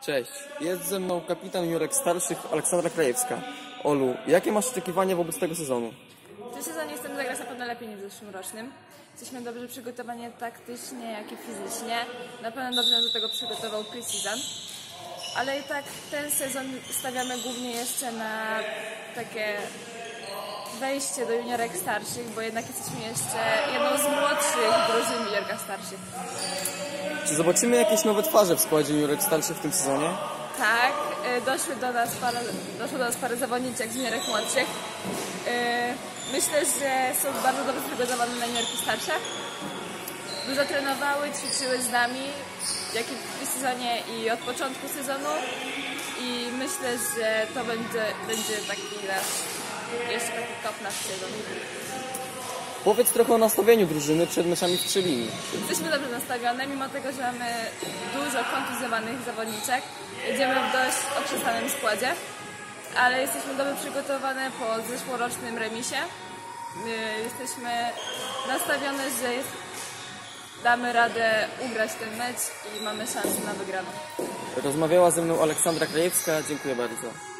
Cześć, jest ze mną kapitan juniorek starszych Aleksandra Krajewska. Olu, jakie masz oczekiwania wobec tego sezonu? W tym sezonie chcemy zagrać na pewno lepiej niż w zeszłym rocznym. Jesteśmy dobrze przygotowani taktycznie, jak i fizycznie. Na pewno dobrze nas do tego przygotował pre-season. Ale i tak ten sezon stawiamy głównie jeszcze na takie wejście do juniorek starszych, bo jednak jesteśmy jeszcze jedną z młodszych drużyn w juniorkach starszych. Czy zobaczymy jakieś nowe twarze w składzie juniorek starszych w tym sezonie? Tak, doszło do nas parę zawodniczek z juniorek młodszych. Myślę, że są bardzo dobrze przygotowane na juniorki starsze. Dużo trenowały, ćwiczyły z nami, jak i w sezonie i od początku sezonu. I myślę, że to będzie taki nasz, jeszcze taki top nasz sezon. Powiedz trochę o nastawieniu drużyny przed meczami w Strzelini. Jesteśmy dobrze nastawione, mimo tego, że mamy dużo kontuzjowanych zawodniczek. Jedziemy w dość okrzestanym składzie, ale jesteśmy dobrze przygotowane po zeszłorocznym remisie. Jesteśmy nastawione, że damy radę ugrać ten mecz i mamy szansę na wygraną. Rozmawiała ze mną Aleksandra Krajewska, dziękuję bardzo.